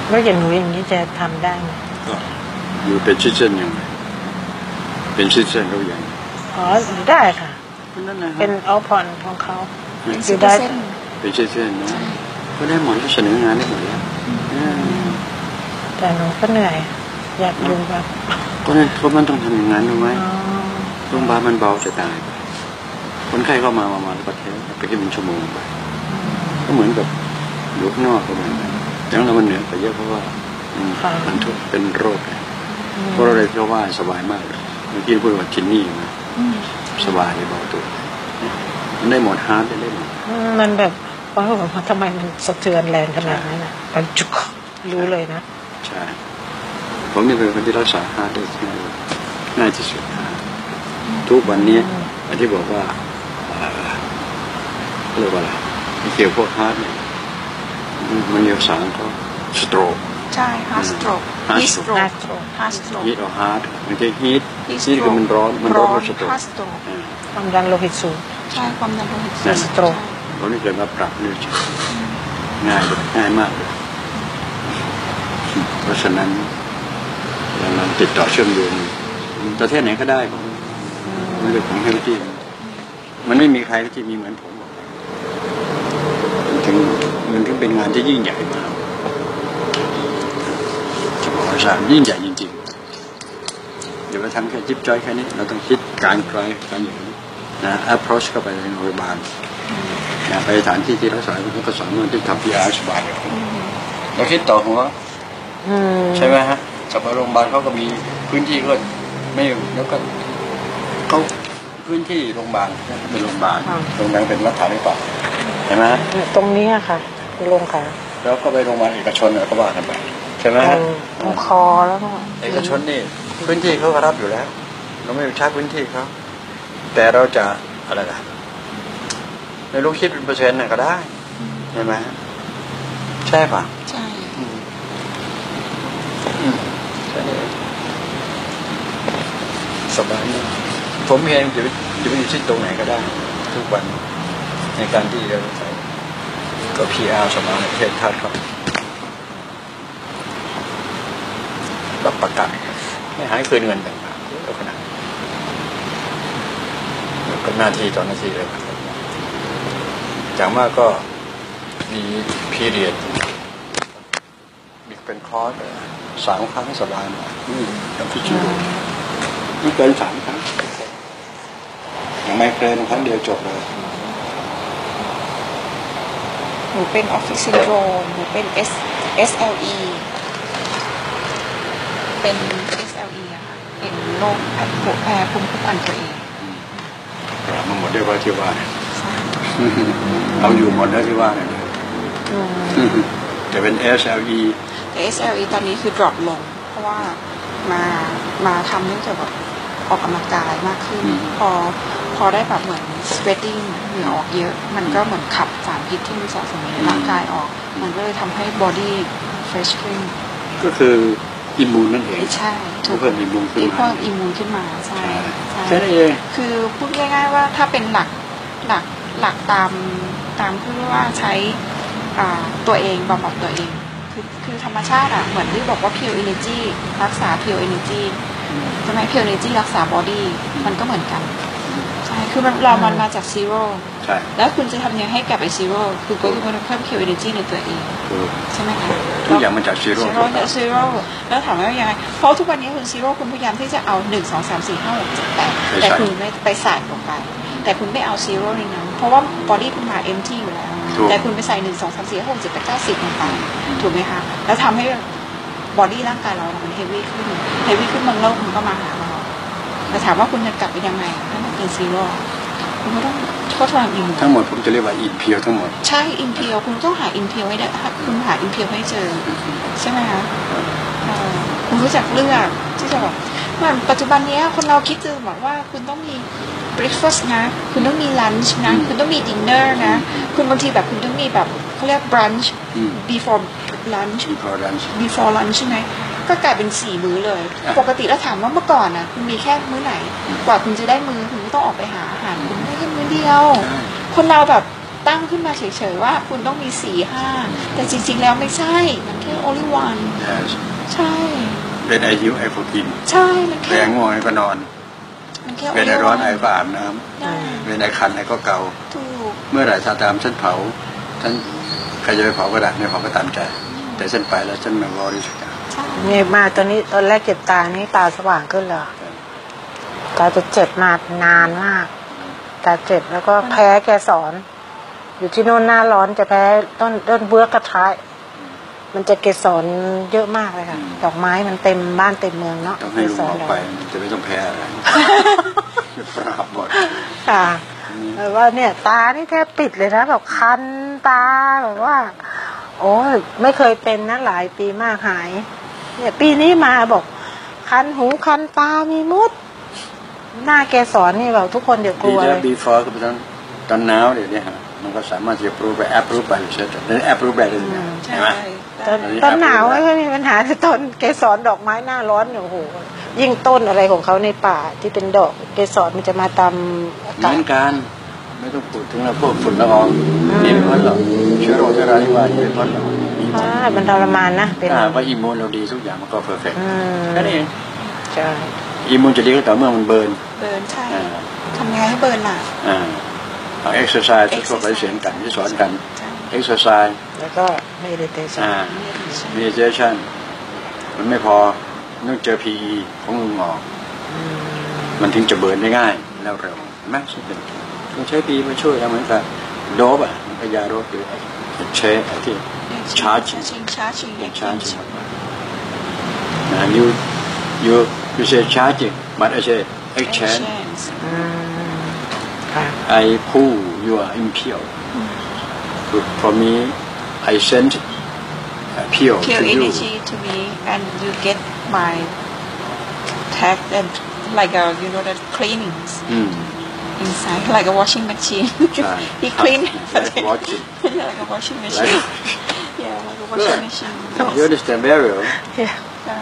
แล้วอย่างหนูอย่างนี้จะทำได้ไหมก็อยู่เป็นซิติเซนยังไงเป็นซิติเซนเขาอย่างอ๋อได้ค่ะนั่นนะเป็นเอาผ่อนของเขาอยู่ได้เป็นซิติเซนนะก็ได้หมดแล้วเสนองานได้หมดแล้วแต่หนูก็เหนื่อยอยากดูแบบก็นั่นเขามันต้องทำอย่างนั้นรู้ไหมโรงพยาบาลมันเบาจะตายคนไข้ก็มามามาแล้วก็เทสไปแค่เป็นชั่วโมงไปก็เหมือนกับอยู่ข้างนอกก็เหมือนกันแต่เรามันเหนื่อยไปเยอะเพราะว่ามันทุกเป็นโรคเพราะเราเลยเพราะว่าสบายมากเลยเมื่อกี้พูดว่าทินนี่มาสบายเลยเบาตัวมันได้หมดฮาร์ดได้หมดมันแบบว่าแบบทำไมมันสะเทือนแรงขนาดนั้นอ่ะมันจุกรู้เลยนะใช่ผมนี่เป็นคนที่รักษาฮาร์ดได้ง่ายที่สุดทุกวันนี้ที่บอกว่าเรียกว่าอะไรเกี่ยวกับพวกฮาร์ดเนี่ยมันเรียกสารเขาสโตรกใช่ฮาร์ดสโตรกฮีทสโตรกฮาร์ดสโตรกฮีทเอาฮาร์ดไม่ใช่ฮีทฮีทคือมันร้อนมันร้อนสโตรกความดันโลหิตสูงใช่ความดันโลหิตสูงสโตรกผมนี่เคยมาปรับเลยง่ายเลยง่ายมากเลยเพราะฉะนั้นเราติดต่อเชื่อมโยงประเทศไหนก็ได้ผมมันเป็นของเฮลตี้มันไม่มีใครที่มีเหมือนผมถึงมันถึงเป็นงานที่ยิ่งใหญ่มากจะบอกว่ายิ่งใหญ่จริงๆอย่าไปทำแค่จิ๊บจ้อยแค่นี้เราต้องคิดการไกลการอย่างนี้นะ approach เข้าไปในโรงพยาบาลนะไปสถานที่ที่รักษาเขาก็สอนมันที่ทำพีอาร์สบายเลยเราคิดต่อหัวใช่ไหมฮะสมัยโรงพยาบาลเขาก็มีพื้นที่ก็ไม่แล้วก็เขาพื้นที่โรงพยาบาลเป็นโรงพยาบาลโรงพยาบาลเป็นรัฐาธิปัตย์ใช่ไหมตรงนี้ค่ะโรงค่ะแล้วก็ไปโรงพยาบาลเอกชนก็ว่ากันไปใช่ไหมตรงคอแล้วก็เอกชนนี่พื้นที่เขาก็รับอยู่แล้วเราไม่ใช้พื้นที่เขาแต่เราจะอะไรล่ะในลูกคิดเป็นเปอร์เซ็นต์น่ะก็ได้ใช่ไหมใช่ป่ะใช่สบายมากผมเองจะจะไปอยู่ที่ตรงไหนก็ได้ทุกวันในการที่เราใช้ก็ พี อาร์ สมาในประเทศชาติเขารับประกันไม่หายคืนเงินต่างๆเยอะขนาดก็หน้าที่ต่อหน้าที่เลยอย่างมากก็มีพีเรียดมีเป็นคอร์สสามครั้งสบายมากนี่อย่างที่ชื่อไม่เกินสามครั้งอย่างไม่เกินครั้งเดียวจบเลยหนูเป็นออฟฟิศซินโดรมหนูเป็น S เอส แอล อี เป็น เอส แอล อี อะค่ะเป็นโรคแพ้แพ้ภูมิคุ้มกันตัวเองมันหมดได้ว่าที่ว่าเนี่ยเอาอยู่หมดแล้วที่ว่าเนี่ยจะเป็น เอส แอล อีแต่ เอส แอล อี ตอนนี้คือ drop ลงเพราะว่ามามาทำเนื่องจากแบบออกกำลังกายมากขึ้นพอพอได้แบบเหมือน sweating เหงื่อออกเยอะมันก็เหมือนขับสารพิษที่มันสะสมในร่างกายออกมันก็เลยทำให้ body fresh ขึ้นก็คืออิมมูนนั่นเองใช่ถูกเพิ่มอิมมูนขึ้นมาเพิ่มอิมมูนขึ้นมาใช่ใช่เองคือพูดง่ายๆว่าถ้าเป็นหลักหลักหลักตามตามที่ว่าใช้ตัวเองบำบัดตัวเองคือคือธรรมชาติอ่ะเหมือนที่บอกว่า pure energy รักษา pure energy ใช่ไหม pure energy รักษา body มันก็เหมือนกันใช่คือมันเรามันมาจาก zero ใช่แล้วคุณจะทำยังไงให้กลับไป zero คือก็คือมันเพิ่ม pure energy ในตัวเองใช่ไหมคะทุกอย่างมันจาก zero zero เนี่ย zero แล้วถามว่ายังไงเพราะทุกวันนี้คุณ zero คุณพยายามที่จะเอาหนึ่งสองสามสี่ห้าหกเจ็ดแปดแต่คุณไม่ไปใส่ลงไปแต่คุณไม่เอา zero ในนั้นเพราะว่า body คุณมา empty อยู่แล้วแต่คุณไปใส่หนึ่งสองสามสี่ห้าหกเจ็ดแปดเก้าสิบลงไปถูกไหมคะแล้วทำให้บอดี้ร่างกายเรามันเฮฟวี่ขึ้นเฮฟวี่ขึ้นมันโรคมันก็มาหาเราแต่ถามว่าคุณจะกลับไปยังไงถ้ามันเป็นซีโร่คุณก็ต้องก็ทำอินทั้งหมดผมจะเรียกว่าอินเพียวทั้งหมดใช่อินเพียวคุณต้องหาอินเพียวให้ได้คุณหาอินเพียวให้เจอใช่ไหมคะคุณรู้จักเลือกที่จะบอกว่าปัจจุบันนี้คนเราคิดจะบอกว่าคุณต้องมีbreakfast นะคุณต้องมี lunch นะคุณต้องมี dinner นะคุณบางทีแบบคุณต้องมีแบบเขาเรียก brunch before lunch before lunch ใช่ไหมก็กลายเป็นสี่มื้อเลยปกติแล้วถามว่าเมื่อก่อนนะคุณมีแค่มื้อไหนกว่าคุณจะได้มื้อคุณก็ต้องออกไปหาอาหารคุณได้แค่มื้อเดียวคนเราแบบตั้งขึ้นมาเฉยๆว่าคุณต้องมีสี่ห้าแต่จริงๆแล้วไม่ใช่มันแค่ only one Yes ใช่เป็นไอหิวไอพวกกินใช่มันแรแค่งง่วงไอก็นอนมันแค่เป็นไอ only ร้อน one ไอก็อาบน้ได้ำเป็นไอคันไอก็เกาถูกเมื่อไหร่ถ้าตามฉันเผาฉันใครจะไปเผาก็ได้ไม่เผาก็ตามใจ แต่ฉันไปแล้วฉันไม่วอรี่สักอย่างใช่เนี่ยมาตอนนี้ตอนแรกเจ็บตานี่ตาสว่างขึ้นเลยตาจะเจ็บมานานมากตาเจ็บแล้วก็แพ้แกสอน อยู่ที่โน่นหน้าร้อนจะแพ้ต้นต้นเบื้อกระทายมันจะเกสรเยอะมากเลยค่ะดอกไม้มันเต็มบ้านเต็มเมืองเนาะต้องให้ลุงเกสรออกดอกไปจะไม่ต้องแพ้อะไรปราบหมดค่ะแต่ว่าเนี่ยตานี่แทบปิดเลยนะแบบคันตาแบบว่า โอ้ยไม่เคยเป็นนะหลายปีมากหาย เนี่ยปีนี้มาบอก คันหูคันตามีมุด หน้าแกสอนนี่แบบทุกคนเดี๋ยวกดีลัวจะเลย before ก็เป็นตอนตอนหนาวเดี๋ยวนี้ฮะมันก็สามารถจะปรูไปแอปรูไปเสร็จแล้วแอปรูไปได้เลยใช่ไหมตอนตอนหนาวไม่ค่อยมีปัญหาแต่ตอนเกสรดอกไม้หน้าร้อนเนี่ยโอ้โหยิ่งต้นอะไรของเขาในป่าที่เป็นดอกเกสรมันจะมาตามอาเหกามืศอนกันไม่ต้องพูดถึงแล้วพวกฝุ่นละอองนี่เป็นพ้นหรอกเชื้อโรคเชื้อราที่ว่านี่เป็นพ้นหรอกอ่ามันทรมานนะเป็นถ้าหากว่าอิมมูนเราดีทุกอย่างมันก็เพอร์เฟกต์อืมแค่นั้นเองใช่อิมมูนจะดีก็ต่อเมื่อมันเบิร์นเบิร์นใช่อ่าทำไงให้เบิร์นล่ะอ่าเอาเอ็กซ์ไซส์ทั่วไปเสียงกันที่สอนกันใช่เอ็กซ์ไซส์แล้วก็ meditation อ่า meditation มันไม่พอต้องเจอ พี อี ของลุงหมอมันถึงจะเบิร์นได้ง่ายแล้วเร็วมากสุดเป็นต้องใช้ พี อี มาช่วยเราเหมือนกับโดบอ่ะมันก็ยาโดบหรือเชฟที่ charging ชิงชาร์จิง charging นะ you you you say charging but I say exchange อืมค่ะ I pull you are impure for me I send pure pure to you energy to me and you get my tag and like a you know the cleanings อืม inside like a washing machine ใช่ he clean like watching yeah like a washing machine yeah like a washing machine you understand very well yeah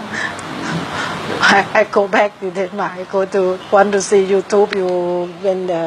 yeah. I, I go back to Denmark I go to want to see YouTube you when the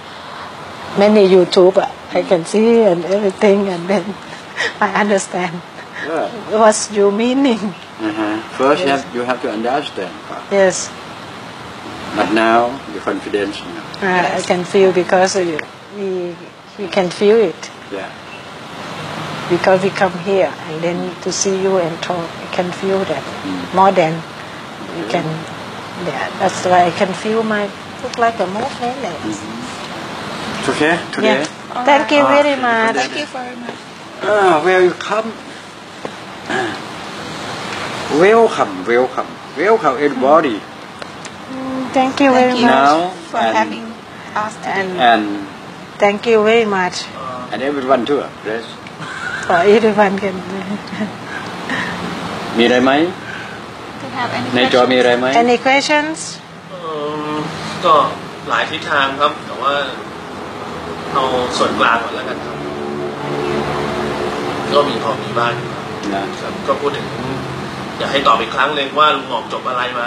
many YouTube uh, I can see and everything and then I understand yeah. what's your meaning uh-huh. first you Yes. have you have to understand yes but now your confidence you know. uh, I can feel because uh, we we can feel it yeah because we come here and then to see you and talk I can feel that Mm. more than we can yeah that's why I can feel my look like a movement like it's okay today yeah. Thank you Ah, very okay. much Thank you very much ah where you come ah. welcome welcome welcome everybody Mm, thank you very Thank you much now for and, having us today and and thank you very much and everyone too yes for everyone can มีอะไรไหม to have any ในจอมีอะไรไหม any questions เอิ่มก็หลายทิศทางครับ แต่ว่าเอาส่วนกลางก่อนแล้วกันครับ ก็มีพอมีบ้างครับนะครับก็พูดถึง อยากให้ตอบอีกครั้งหนึ่งว่าลุงหมอกจบอะไรมา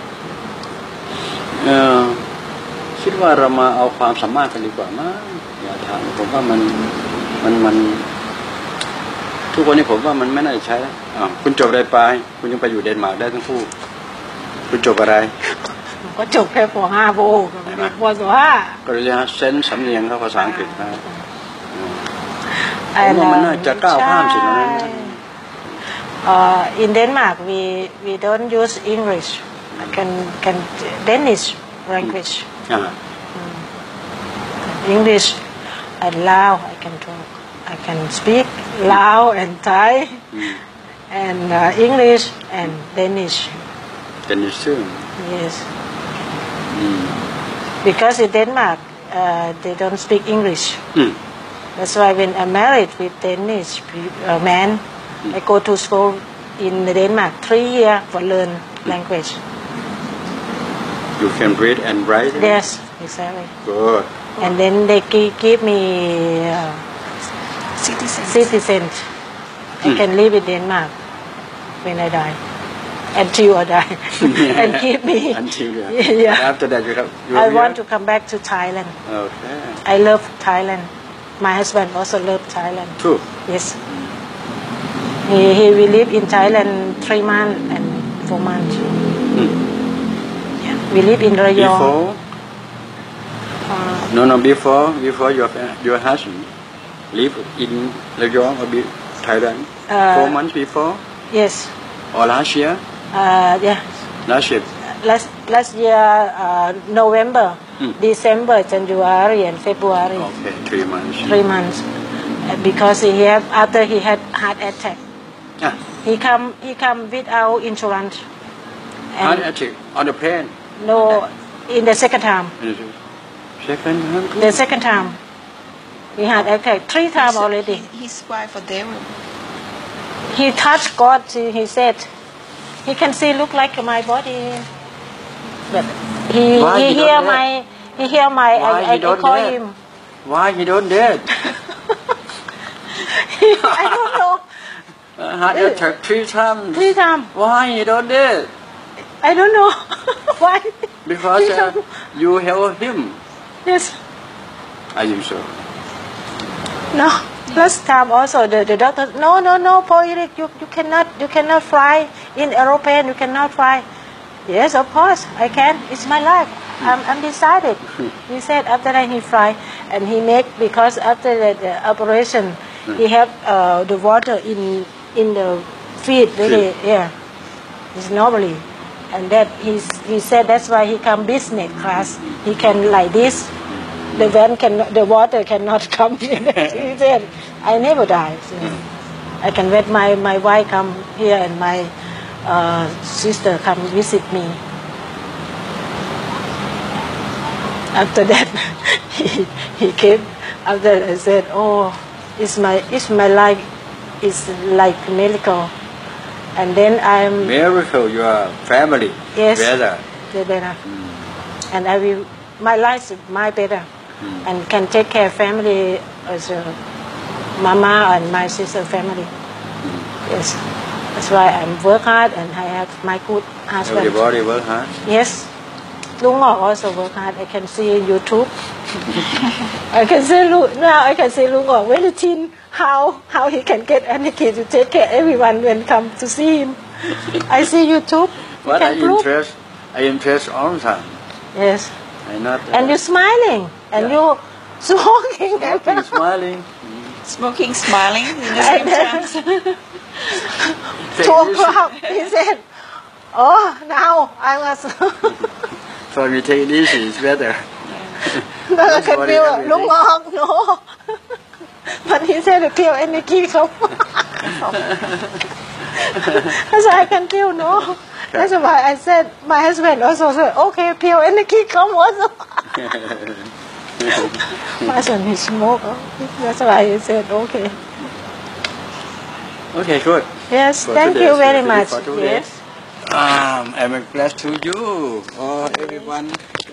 เออคิดว่าเรามาเอาความสามารถกันดีกว่ามั้งอย่าถามผมว่ามันมันมัน ทุกวันนี้ผมว่ามันไม่น่าจะใช้แล้วอ้าวคุณจบอะไรไปคุณยังไปอยู่เดนมาร์กได้ทั้งคู่คุณจบอะไรก็จบแค่ป .ห้า โบกับเด็กป .ห้าก็เรียนเซนส์สำเนียงเขาภาษาอังกฤษนะ And, ผมว่ามันน่าจะก้าวข้ามสิ่งเหล่านั้น Uh, in Denmark, we we don't use English. Can can Danish language. อ่า English and Lao. I can talk. I can speak Lao and Thai, and uh, English and Danish. เป็นนิชื่อ Yes, อืม because in Denmark uh, they don't speak English. อืม That's why when I'm married with Danish pe- uh, man, I go to school in Denmark three years for learn language. you can read and write Yes, exactly. good And then they gi- give me uh, citizen citizen. I can live in Denmark when I die, until I die, and give me. until yeah. Yeah. after that you have you I have want here? to come back to Thailand. okay I love Thailand. My husband also love Thailand. True. Yes. He, he will live in Thailand three months and four months. Hmm. Yeah. We live in Rayong. Before? Uh, No, no, before, before your, fa- your husband live in Rayong or be Thailand? Uh, Four months before? yes. Or last year? Uh, yeah. Last year? Last last year, uh, November, Hmm. December, January, and February. Okay, three months. Three months. Uh, because he have after he had heart attack, Ah, he come he come without insurance. heart And attack on the plane. no, in the second time. Second time? The second time, he had attack three times already. His wife a devil. He touched God. He he said, he can see look like my body, but he Why he he don't hear dare? my he hear my Why I, he I, I don't call dare? him. Why you don't dead? I don't know. Uh, heart attack three times. Three times. Why you don't dead? I don't know why. Because Three uh, times. you help him. Yes. I think so. No. Last time also the, the doctor no no no Paul Eric you, you cannot you cannot fly in aeroplane, you cannot fly. Yes, of course I can. It's my life. I'm, I'm decided. He said after that he fly and he make because after the, the operation he have uh, the water in in the feet really yeah. It's normally and that he's, he said that's why he come business class. He can like this. The van can the water cannot come in. He said, I never die. So I can let my, my wife come here and my uh, sister come visit me. After that, he, he came. After I said, oh, it's my it's my life is like miracle. And then I'm Miracle, your family. yes, Better. the better. And I will my life is my better. And can take care of family as a mama and my sister family. Yes, that's why I'm work hard and I have my good husband. Everybody work hard. Yes, Lung Ngok also work hard. I can see YouTube. I can see Lu- now I can see Lung Ngok very thin. How how he can get any kid to take care everyone when come to see him. I see YouTube. You But I can prove. interest, I interest all the time. Yes, I not. Uh, and you're smiling and Yeah. you smoking. smoking, smiling. Smoking, smiling in the same chance. Two o'clock, he said, oh, now I was, So we take it easy, it's better. no, I can Nobody feel, everything. Lung Ngok, no. But he said, feel energy come. That's why I can feel, no. That's why I said, my husband also said, okay, feel energy come also. My husband, he smoke. That's why he said, okay. Okay, good. Yes, For thank today, you so very finish much. for today. Yes. Um, I'm glad to you or everyone.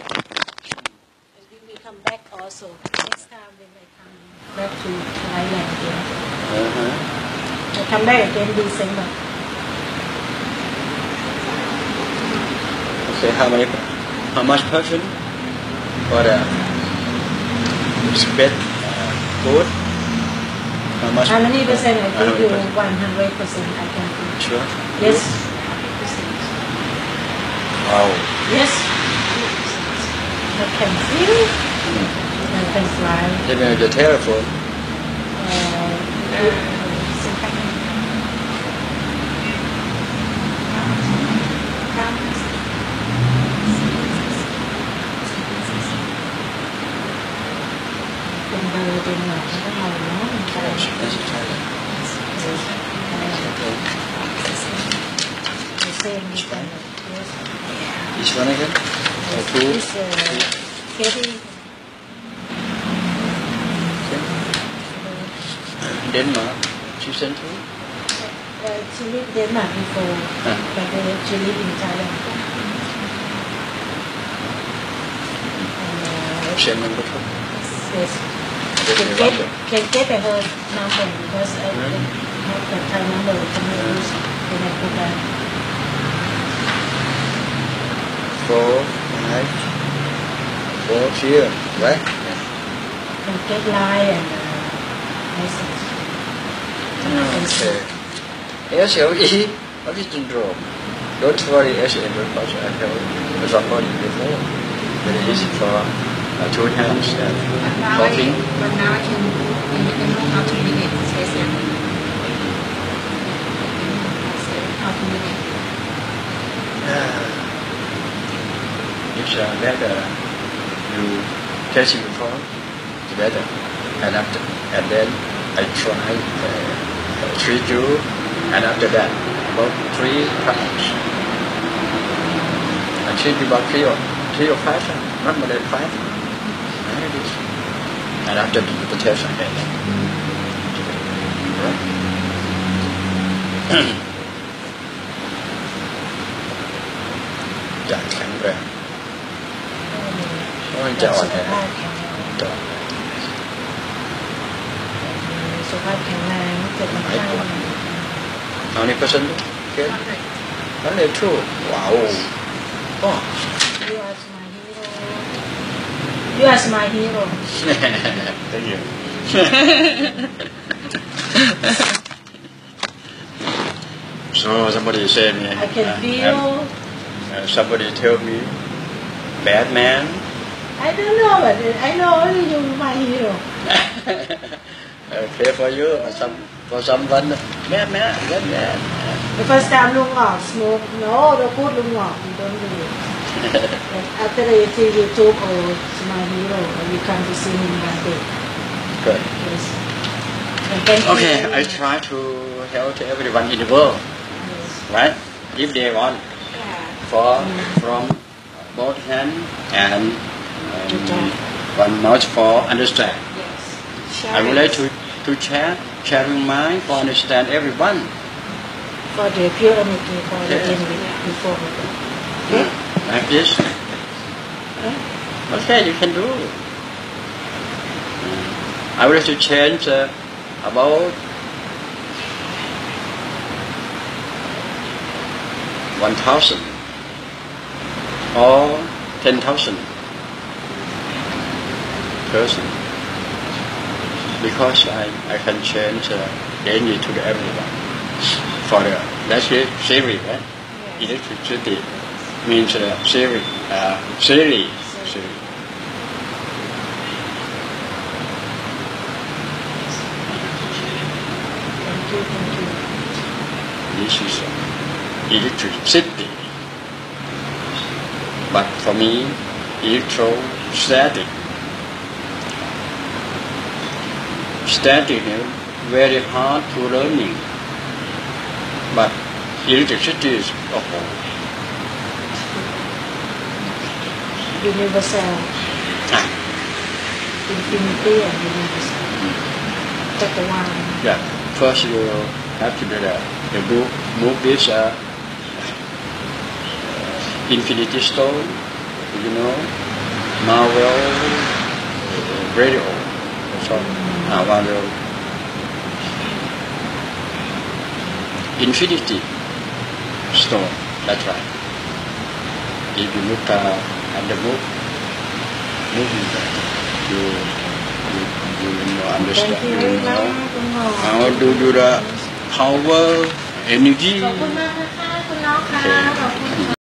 We will come back also next time when I come back to Thailand again. Uh-huh. I come back again December. Okay, how many, how much person for the spend uh, food? How much? How many percent I How give many you? percent? One hundred percent I can do. Sure. Yes. Wow. Yes. I can feel. I can fly. Give me the telephone. Uh,เป็นเบอร์เป็นหน่อยไม่ต้องเอาเนาะมันใช่ That's Thailand. the same yes. This one again? Or two? This uh, Katie Denmark. She sent you? uh, she lived Denmark before Huh. but uh, she lived in Thailand and, Send number two. uh, yes can get can get her number because I can have the Thai number can use when I go back Four, five, four here, right? can get line and uh, message. Okay. S L E, what is syndrome? Don't worry, S L E because I have somebody before. Very easy for uh, two hands and But now I, talking. but now I can, I know how to read it. Says it. How to read it. It's uh, better you test it before, it's better. And after, and then I try uh, treat you, and after that, about three times. I treat you about three or three or five times, not more than five. Like this. And after the, the test again. Right? Dạ khẳng ràng. Ôi chào anh em. สุขภาพแข็งแรงเกิดมาข้าง How many percent? Okay. Only two. Wow. Oh. You are my hero. You are my hero. Thank you. So somebody say me. I can feel. Uh, somebody tell me, bad man. I don't know, but I know only you are my hero. Okay for you or some for someone. Bad man, bad man. The first time Lung Ngok smoke, no, the good Lung Ngok, you don't do it. But after I see YouTube, oh, it's my hero, and you come to see him one day. Good. Yes. And thank you Okay, very I much. try to help everyone in the world, Yes. right? If they want, for from both hand and um, one mouth for understand. Yes. I would like to to share sharing mind for understand everyone. For the purity, for the Yeah. envy, before. Okay? Like this. Okay, you can do. I would like to change uh, about one thousand or ten thousand person because I, I can change uh, energy to the everyone for the that's it series, right? Electricity means uh, series, uh, series, series. Thank you, thank you. This is uh, electricity. But for me, electrostatic. Static is very hard to learning. But electricity is oh, Universal. ah, Infinity and universal. Chakawan. yeah. First you have to do the, the move, move this uh, infinity stone, you know, Marvel uh, radio. So, uh, Marvel infinity stone. That's right. If you look uh, at the move, moving that, you you you will understand. Thank you You very will know much,คุณหมอ how to do the power energy. ขอบคุณมากนะคะคุณน้องค่ะขอบคุณค่ะ